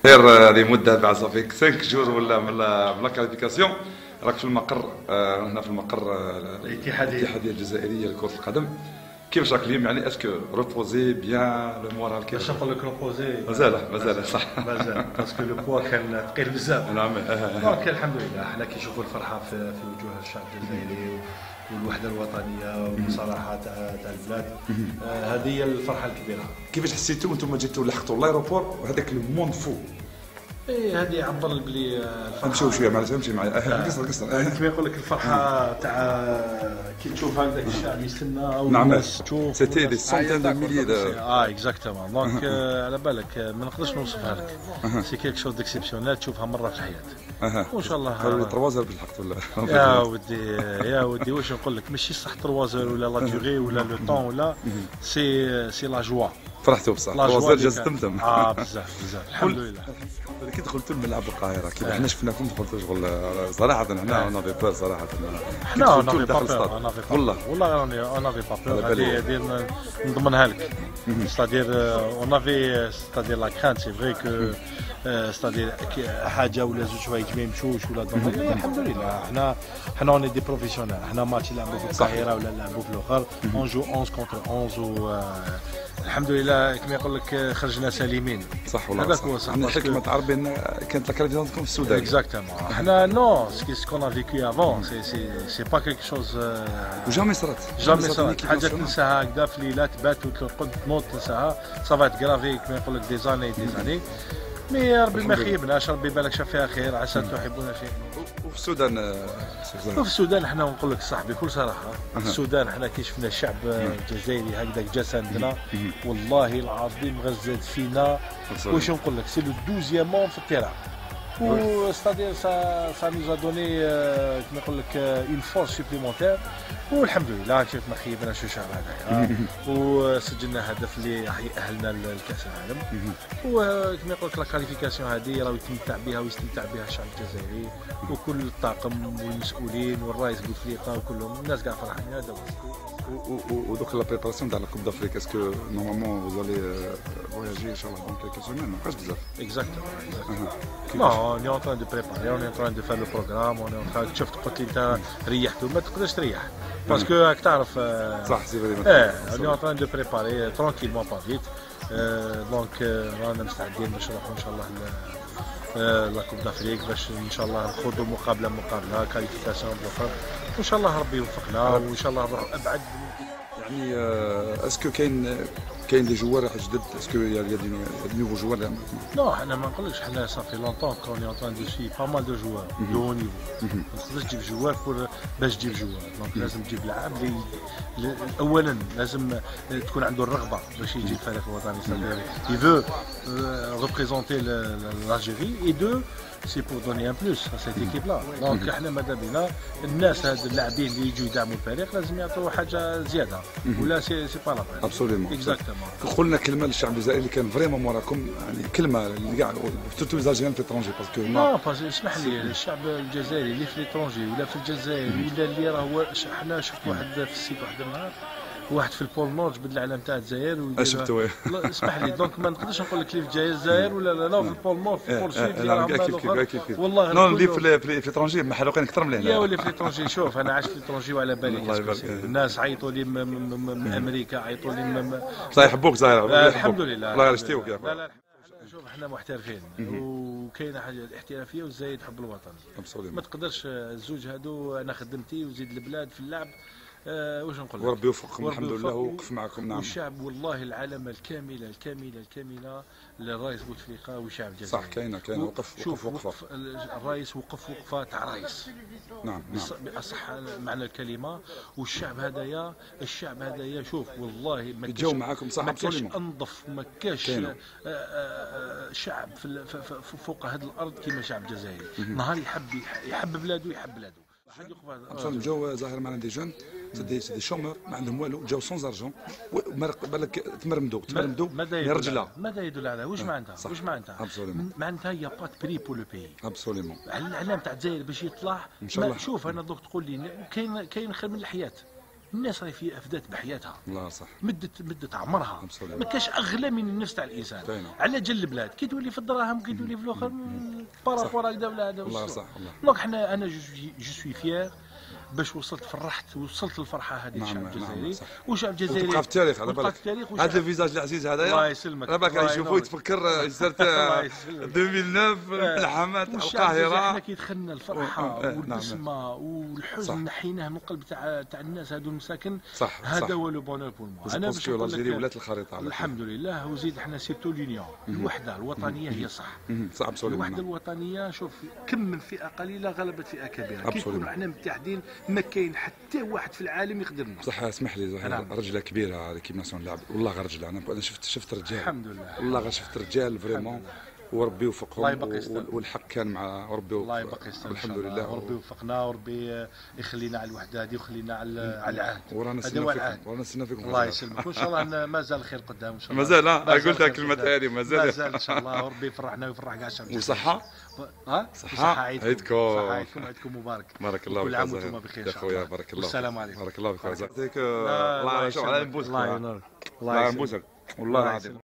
غير هذه مده بعد صافي 5 جور ولا من لا كاليفيكاسيون. راك في المقر هنا في المقر الاتحاديه الجزائريه لكره القدم. كيفاش راك اليوم يعني اسكو روبوزي بيان لو مورال كيف؟ باش نقول لك روبوزي مازال صح مازال باسكو لو بوا كان ثقيل بزاف. نعم. دونك الحمد لله حنا كنشوفوا الفرحه في وجوه الشعب الجزائري والوحده الوطنيه والمصالحه تاع البلاد. هذه هي الفرحه الكبيره. كيفاش حسيتوا وانتم جيتوا لحقتوا لايروبور وهذاك الموند فو؟ ايه هذه يعبر بلي الفرحه. نمشيو شويه معليش امشي معايا قصر كيما يقول لك الفرحه تاع كي تشوف هذاك الشعب يستنى او نعم. الناس تشوف سيتي دي سونتين دو ميليي اكزاكتومون. دونك على بالك ما نقدرش نوصفها لك. سي كيك شوز ديكسيبسيونيل تشوفها مره في الحياه. وان شاء الله قالوا لي 3 باش لحقت ولا يا ودي واش نقول لك ماشي صح 3 ولا لا ديغي ولا لو طون ولا سي لا جوا. فرحتوا بصح 3 جاز تمتم. بزاف الحمد لله. كي دخلتوا الملعب القاهره كي حنا شفناكم دخلتوا شغل صراحه هنا انا في بار صراحه حنا انا داخل الصاد والله انا في بابور هذه نضمنها لك. ستادير اون افي ستادير لا كرانت سي فري كو ستادير حاجه ولا زوج حوايج ما يمشوش ولا دونك الحمد لله حنا اوني دي بروفيسيونيل. حنا ماتش نلعبوا في القاهره ولا نلعبوا في الاخر اون جو 11 كونتر 11 الحمد لله كما يقول لك خرجنا سالمين. صح والله. هذاك هو صح. حنا حكمه عربي كانت لاكاليفيزيون في السودان. اكزاكتومون. حنا نو سكون ا فيكو افون سي با كيك شوز وجامي صرات حاجه تنساها هكذا في ليله تبات وترقد تنوض تنساها صافا تكرافي كما يقول لك دي زاني مي ربي ما يخيبناش. ربي بالك شاف فيها خير عسى تحبون شيء. وفي السودان وفي السودان حنا نقول لك صاحبي بكل صراحه السودان حنا كي شفنا الشعب الجزائري هكذاك جا ساندنا والله العظيم غزات فينا. واش نقول لك سي لو 12 في التيران c'est-à-dire ça nous a donné كما نقول لك اون فورس سوبليمونتير. والحمد لله شوف ما خيبنا شو شعب هذايا وسجلنا هدف اللي راح يأهلنا لكأس العالم. وكما يقول لك لا كاليفيكاسيون هذه راه يستمتع بها ويستمتع بها الشعب الجزائري وكل الطاقم والمسؤولين والرئيس بوفليقه وكلهم الناس كاع فرحانين. هذا ودوك لا بريباراسيون تاع لا كوب دافريك اسكو نورمالمون فوزالي فواياجي ان شاء الله دون كيلكو سيمين ما بقاش بزاف. اكزاكتومون. Non, on est en train de préparer, on est en train de faire le programme, on est en train de شفت قلت لي انت ريحت وما تقدرش تريح باسكو راك تعرف صح سي فري. on est en train de préparer tranquillement pas vite. دونك رانا مستعدين باش نروحوا ان شاء الله لا كوب دافريك باش ان شاء الله نخوضوا مقابله كاليفيكاسيون بالاخر وان شاء الله ربي يوفقنا وان شاء الله نروحوا ابعد. يعني اسكو كاين دي جوار جدد اسكو يا دي نوفو جوار؟ نو حنا ما نقولكش حنا صافي لونطون كون اون طران دو سي با مال دو جوار دو هو نيفو. ما تقدرش تجيب جوار باش تجيب جوار. دونك لازم تجيب لاعب اللي اولا لازم تكون عنده الرغبه باش يجي الفريق الوطني سادير يفو ريبريزونتي l'Algérie et deux c'est pour donner un plus à cette équipe là. دونك احنا ماذا بينا الناس هاد اللاعبين اللي يجوا يدعموا الفريق لازم يعطوا حاجه زياده ولا سي با لا بين. ابسوليومون. اكزاكتومون. قلنا كلمه للشعب الجزائري اللي كان فريمون موراكم يعني كلمه كاع سورتو ليزالجيريان في ليترونجي باسكو نو اسمح لي الشعب الجزائري اللي في ليترونجي ولا في الجزائر ولا اللي راه حنا شفت واحد في السيت واحد النهار واحد في البول نور جبد العلم تاع الجزائر شفتو. اسمح لي دونك ما نقدرش نقول لك اللي في الجزائر ولا لا في البول نور في البول سود كيف والله نو اللي في ليترونجي محروقين اكثر من هنا. يا ولي في ليترونجي شوف انا عايش في ليترونجي وعلى بالي الناس عيطوا لي من امريكا عيطوا لي صح يحبوك ظاهر. الحمد لله الله يشتيوك. لا شوف احنا محترفين وكاينه حاجه الاحترافيه وزايد حب الوطن. ما تقدرش الزوج هادو انا خدمتي وزيد البلاد في اللعب. واش نقول لك وربي يوفقكم الحمد لله ووقف معكم. نعم. والشعب والله العلامه الكامله للرئيس بوتفليقه والشعب الجزائري. صح كاينه وقفه الرئيس وقف وقفه تاع رئيس. نعم باصح معنى الكلمه. والشعب هذايا شوف والله ما يتجاوب معاكم صح. ما كاش انظف ما كاش شعب فوق هذه الارض كما شعب الجزائري. نهار يحب بلاده يحب بلاده. جاو ظاهر معنا دي جون دي شومور ما عندهم والو جاو سونز ارجون بالك تمرمدوا يا رجله. ماذا يدل على واش معناتها معناتها هي با بري بور لو بيي. ابسوليومون. على الاعلام تاع الجزائر باش يطلع ان شاء الله. شوف انا دوك تقول لي كاين خير من الحياه الناس راهي في افدات بحياتها. الله صح. مدت عمرها. ما كاش اغلى من النفس تاع الانسان. على جل البلاد كي تولي في الدراهم كي تولي في الاخر بارابور هكذا ولا هذا. الله صح الله. دونك حنا انا جو سوي فيير باش وصلت الفرحه هذه للشعب الجزائري. والشعب الجزائري تبقى في التاريخ على بالك. هذا الفيزاج العزيز هذايا الله يسلمك على بالك يشوفوه يتفكر سنه 2009 الحمات القاهره. احنا كي دخلنا الفرحه والبسمه والحزن نحيناه من القلب تاع الناس هذو المساكن. هذا هو لو بونور بور موا. انا باش نقول لك ولات الخريطه الحمد لله. وزيد احنا سيرتو لونيون الوحده الوطنيه هي صح. الوحده الوطنيه شوف كم من فئه قليله غلبت فئه كبيره. كي نكونوا احنا متحدين ما كاين حتى واحد في العالم يقدرنا. صح اسمح لي رجله كبيره كيما ناسيون لعب والله غير رجله. انا شفت رجال الحمد لله والله غير شفت رجال فريمون وربي وفقهم والحق كان مع ربي الله يبقي يستر الحمد لله. وربي وفقنا وربي يخلينا على الوحده هذه ويخلينا على العهد. ورانا نستنى فيكم الله يسلمك وان شاء الله مازال الخير قدام ان شاء الله. مازال قلتها الكلمه هذه مازال ان شاء الله. وربي يفرحنا ويفرح كاع الشعب. وصحه صحه عيدكم مبارك. بارك الله فيك. كل عام وانتم بخير يا خويا. بارك الله. والسلام عليكم. بارك الله فيك. الله يعيشك على نبوسك. الله ينورك. الله ينبوسك والله العظيم.